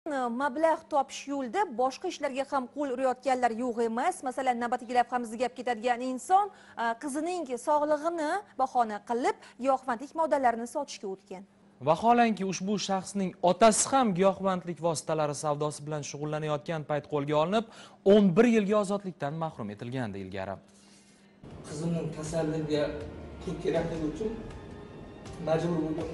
Mablag' topish yo'lida boshqa ishlarga ham qo'l urayotganlar yo'q emas. Masalan, navbatdagi lavhamizda gap ketadigan inson qizining sog'lig'ini bahona qilib giyohvandlik moddalarini sotishga o'tgan. Vaholanki ushbu shaxsning otasi ham giyohvandlik vositalari savdosi bilan shug'ullanayotgan payt qo'lga olinib, 11 yilga ozodlikdan mahrum etilgandi ilgari. Qizimning kasalligiga pul kerakligi uchun majbur bo'ldim.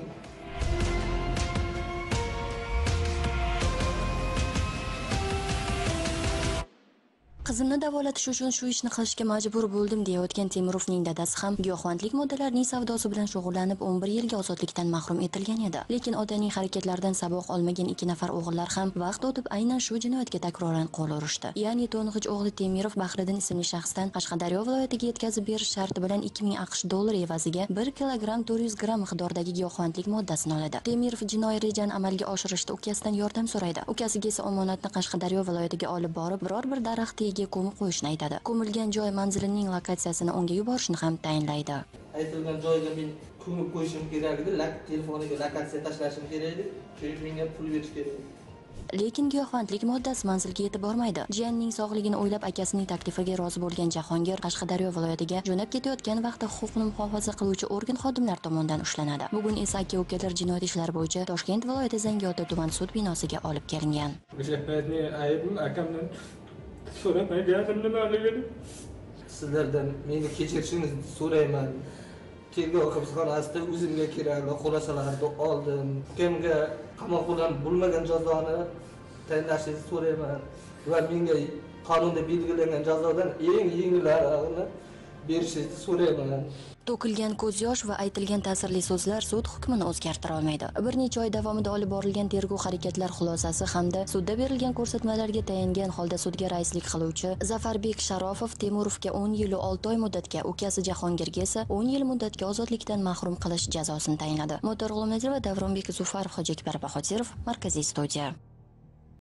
Qizimni davolatish uchun shu ishni qilishga majbur bo'ldim deyotgan Temurovning dadasi ham giyohvandlik moddalarining savdosi bilan shug'ullanib 11 yilga ozodlikdan mahrum etilgan edi. Lekin otaning harakatlaridan saboq olmagan 2 nafar o'g'illar ham vaqt o'tib aynan shu jinoyatga takroran qo'l urishdi. Ya'ni to'ng'ich o'g'li Temirov Bahriddin ismli shaxsdan Qashqadaryo viloyatiga yetkazib berish sharti bilan 2000 AQSh dollari evaziga 1 kilogramm 400 gramm miqdordagi giyohvandlik moddasini oladi. Temirov jinoiy rejani amalga oshirishda ukasidan yordam so'raydi. Ukasiga esa omonatni Qashqadaryo viloyatiga olib borib, biror bir daraxt ko'mib qo'yishni aytadi. Ko'milgan joy manzilining lokatsiyasini unga yuborishni ham tayinlaydi. Aytilgan joyga men ko'mib qo'yishim kerak edi, telefoniga lokatsiya tashlashim kerak edi, shuning menga pul berish kerak edi. Lekin giyohvandlik moddasi manzilga yetib bormaydi. Jiyanining sog'ligini o'ylab akasining taklifiga rozi bo'lgan Jahongir Qashqadaryo viloyatiga jo'nab ketayotgan vaqtda huquqni muhofaza qiluvchi organ xodimlari tomonidan ushlanadi. Bugun esa aka-ukalar jinoyat ishlari bo'yicha Toshkent viloyati Zangiota tuman sud binosiga olib kelingan. O'sha paytni ayibim akamdan so'ramayganim nimaligini. Sizlardan meni kechirishingizni so'rayman. Tergov hibsxonasida o'zimga kerakli xulosalarni oldim. Kimga qamoqdan bo'lmagan jazoni tayinlashingizni so'rayman va menga qonunda belgilangan jazodan eng yengilini berishingizni so'rayman. To'kilgan ko'z yosh va aytilgan ta'sirli so'zlar sud hukmini o'zgartira olmaydi. Bir necha oy davomida olib borilgan tergov harakatlar xulosasi hamda sudda berilgan ko'rsatmalarga tayangan holda sudga raislik qiluvchi Zafarbek Sharofov Temurovga 10 yil 6 oy muddatga, ukasi Jahongirga esa 10 yil muddatga ozodlikdan mahrum qilish jazosini tayinladi. Motor G'ulomnazir va Davronbek Zufarov, Hojiakbar Bahodirov, Markaziy studiya.